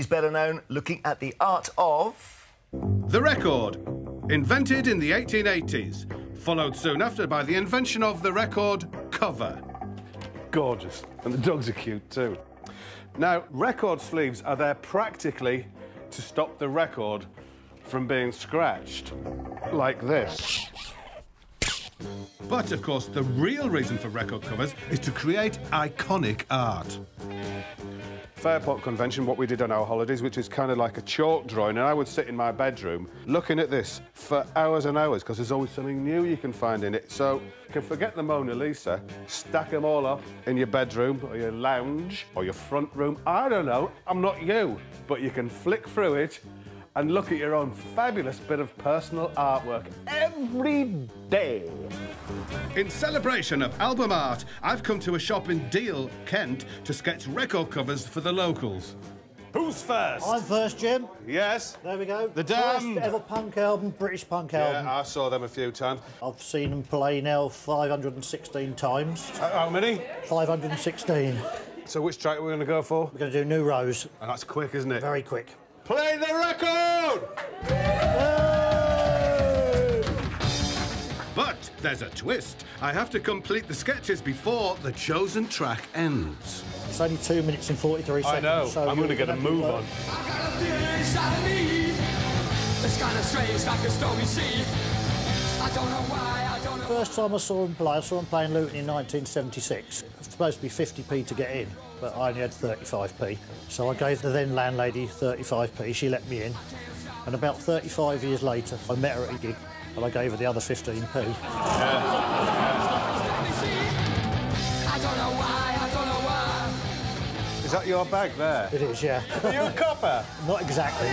He's better known looking at the art of... The record, invented in the 1880s, followed soon after by the invention of the record cover. Gorgeous. And the dogs are cute too. Now, record sleeves are there practically to stop the record from being scratched, like this. But, of course, the real reason for record covers is to create iconic art. Fairport Convention, what we did on our holidays, which is kind of like a chalk drawing, and I would sit in my bedroom looking at this for hours and hours, because there's always something new you can find in it. So you can forget the Mona Lisa, stack them all up in your bedroom or your lounge or your front room. I don't know, I'm not you, but you can flick through it and look at your own fabulous bit of personal artwork every day. In celebration of album art, I've come to a shop in Deal, Kent, to sketch record covers for the locals. Who's first? I'm first, Jim. Yes. There we go. The Damned. First ever punk album, British punk album. Yeah, I saw them a few times. I've seen them play now 516 times. How many? 516. So which track are we going to go for? We're going to do New Rose. And that's quick, isn't it? Very quick. Play the record! But there's a twist. I have to complete the sketches before the chosen track ends. It's only 2 minutes and 43 seconds. I know. So I'm going to get a move on. I got a feeling inside of me. It's kind of strange, like a stormy sea. I don't know why, I don't know. First time I saw him play in Luton in 1976. It was supposed to be 50p to get in, but I only had 35p. So I gave the then landlady 35p. She let me in. And about 35 years later, I met her at a gig, and I gave her the other 15p. I don't know why, I don't know why. Is that your bag there? It is, yeah. Are you a copper? Not exactly.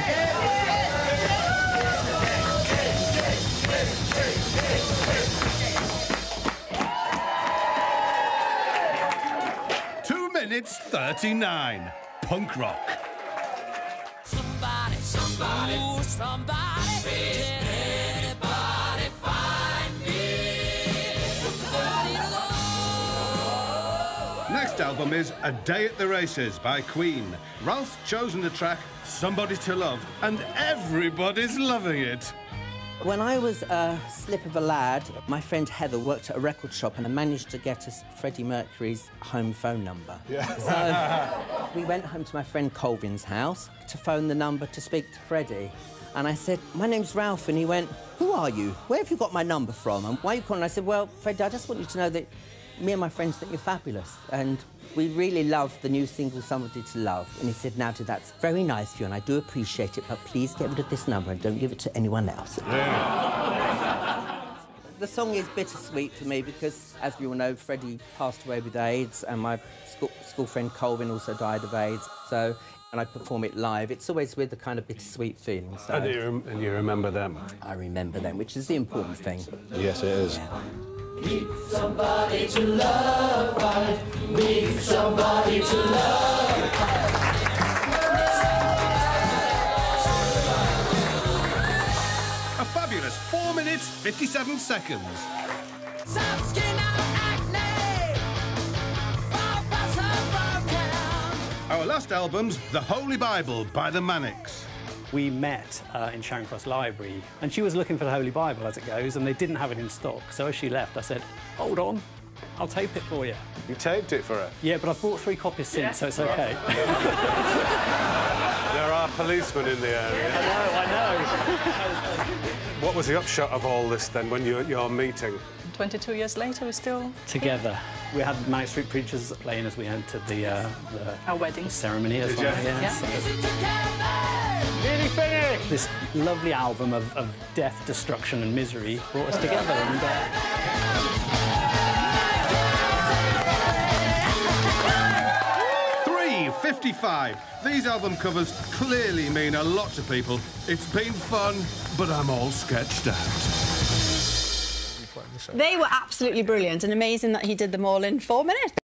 Minutes 39. Punk rock. Somebody, ooh, somebody, can anybody find me? Somebody to love. Next album is A Day at the Races by Queen. Ralph's chosen the track Somebody to Love, and everybody's loving it. When I was a slip of a lad, my friend Heather worked at a record shop and I managed to get us Freddie Mercury's home phone number. Yeah. So we went home to my friend Colvin's house to phone the number to speak to Freddie. And I said, my name's Ralph, and he went, who are you? Where have you got my number from? And why are you calling? I said, well, Freddie, I just want you to know that me and my friends think you're fabulous. And we really love the new single, Somebody to Love. And he said, now, that's very nice of you, and I do appreciate it, but please get rid of this number and don't give it to anyone else. Yeah. The song is bittersweet for me because, as we all know, Freddie passed away with AIDS, and my school friend Colvin also died of AIDS. So, and I perform it live, it's always with a kind of bittersweet feeling. So. And you remember them? I remember them, which is the important thing. Yes, it is. Yeah. Need somebody to love, I need somebody to love. A fabulous 4 minutes, 57 seconds. Some skin out acne, Our last album's The Holy Bible by the Manics. We met in Charing Cross Library, and she was looking for the Holy Bible, as it goes, and they didn't have it in stock. So as she left, I said, hold on, I'll tape it for you. You taped it for her? Yeah, but I've bought 3 copies since, so it's OK. There are policemen in the area. I know. What was the upshot of all this, then, when your meeting? 22 years later, we're still... Together. We had Manic Street Preachers playing as we entered our wedding ceremony as well. Yeah. So. Nearly finished! This lovely album of death, destruction and misery brought us together. And, 3:55. These album covers clearly mean a lot to people. It's been fun, but I'm all sketched out. They were absolutely brilliant, and amazing that he did them all in 4 minutes.